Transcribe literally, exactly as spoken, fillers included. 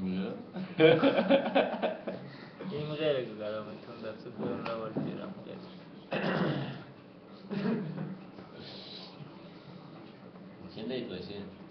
뭐야? 게임을 해야 그 가라면 정답 스크롤 라버티랑 깨。 现在多些。